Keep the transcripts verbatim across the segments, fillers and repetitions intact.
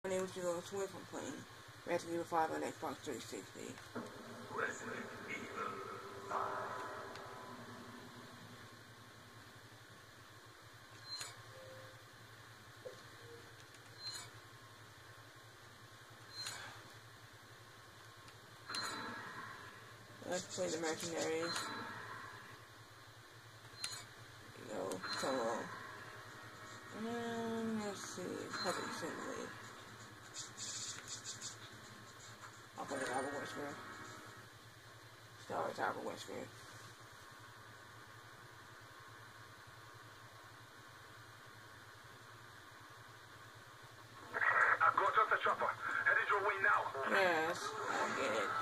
Unable to go Swift from playing Resident Evil five on Xbox three sixty. Resident Evil five. Let's play the mercenaries. Go solo. And let's see, public assembly. I'll play the Albert Wesker. Star Wars Albert Wesker. I've got just a chopper. Headed your way now. Yes, I get it.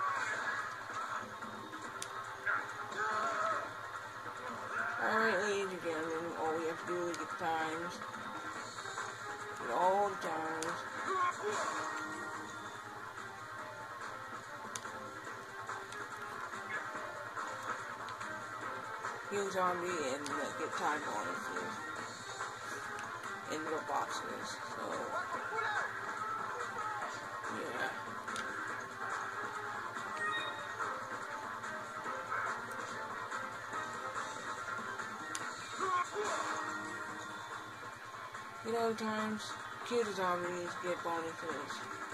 Alright, ladies and gentlemen, all we have to do is get the times. Get all the times. Heal zombie and uh, get time bonuses in little boxes. So, yeah. You know, times kill the zombies, get bonuses,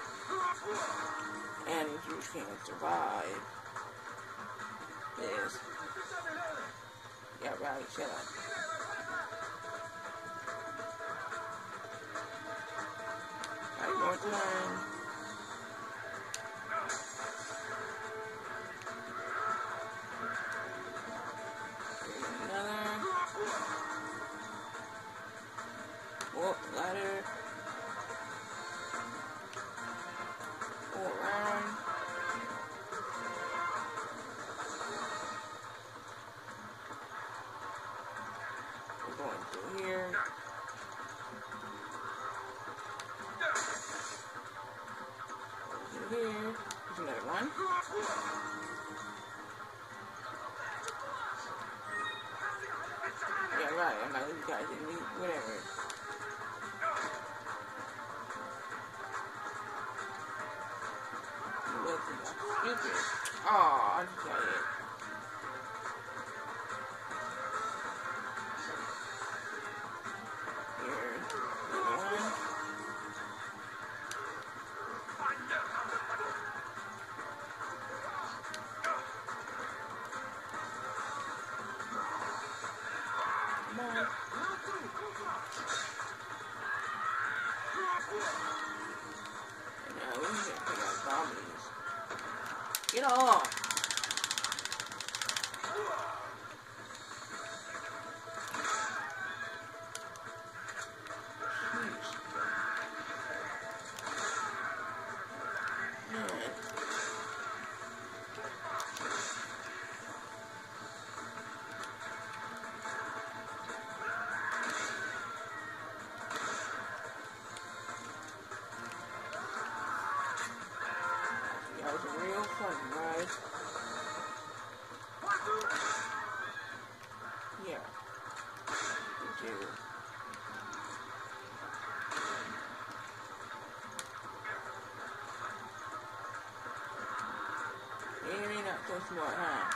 and if you can't survive this. Yeah, right, shut up. Alright, more time. Another. Oh, ladder. Go around. We're going through here. Through here. There's another one. Yeah, right. I'm not leaving guys in me. Whatever. Stupid. Aw, I just got it. Here. One. Come on. And now we need to pick out zombies. Get off! That was a real fun ride. Yeah. We do. Maybe not so smart, huh?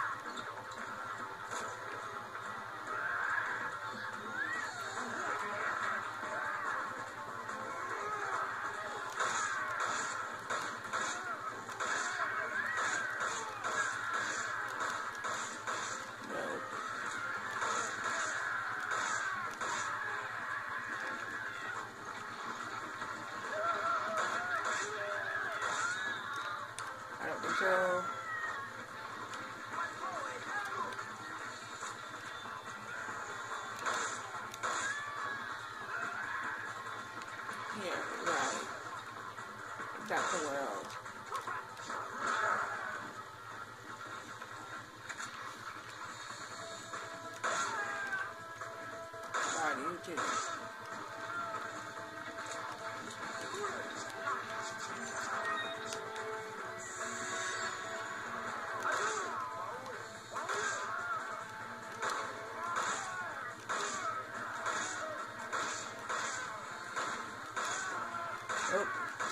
So, yeah, right. That's the world. God, you too. Nope.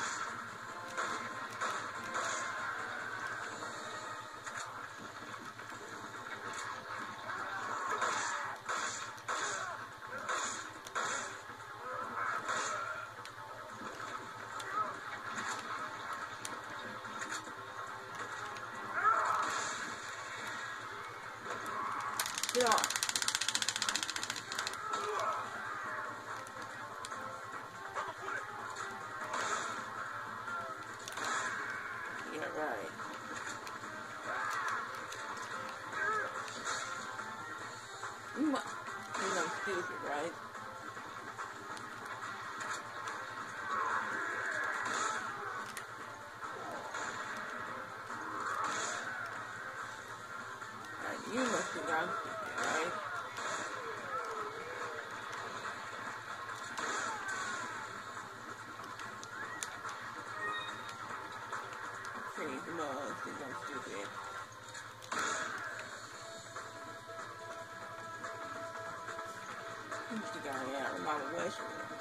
Get off. Yeah, right. You must think I'm stupid, right? Right, you must think I'm stupid, right? Pretty much think I'm stupid. Who's the guy out of my West?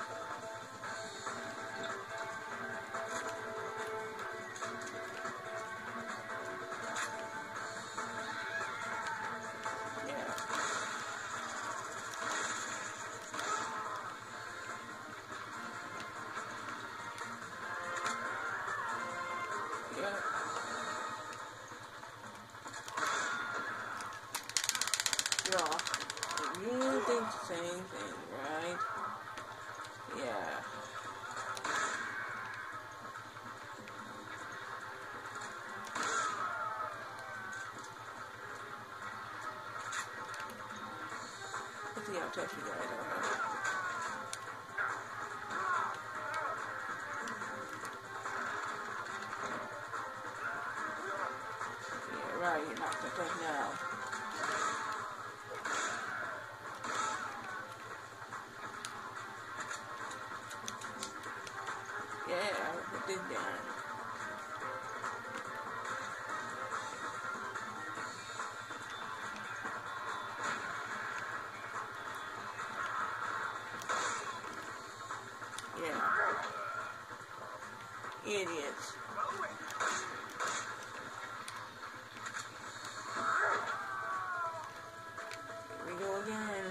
Yeah, you think the same thing, right? Yeah. Let's see how tough you guys are. Yeah, right, you're not so tough now. Yeah, I'll put this down. Yeah. Idiots. Here we go again.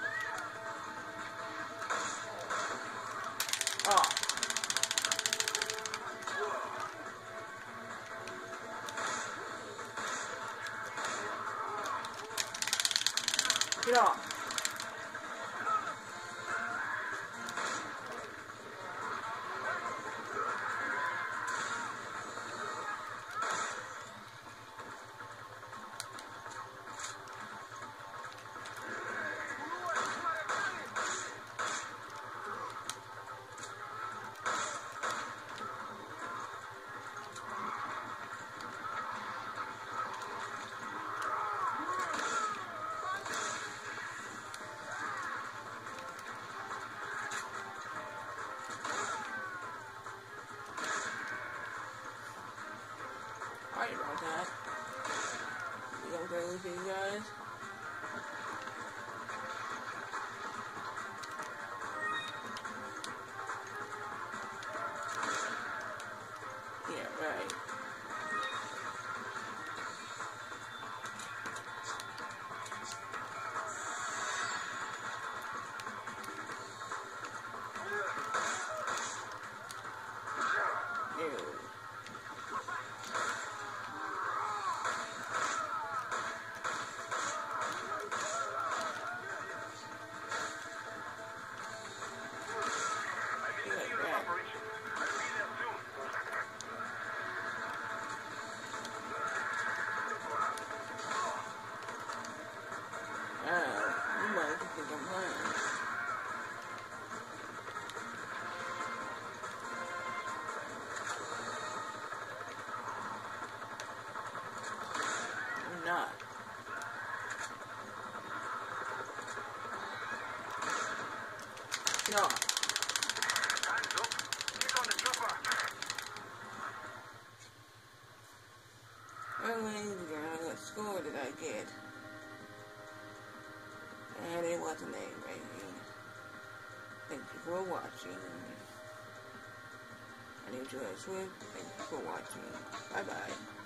Oh. Get off. Sorry about that. You okay with you guys? Yeah, right. Ew. Not. No. Hands up. Get on the chopper. Well, ladies and gentlemen, what score did I get? And it wasn't a rating. Thank you for watching. My name is Joel Swift. Thank you for watching. Bye bye.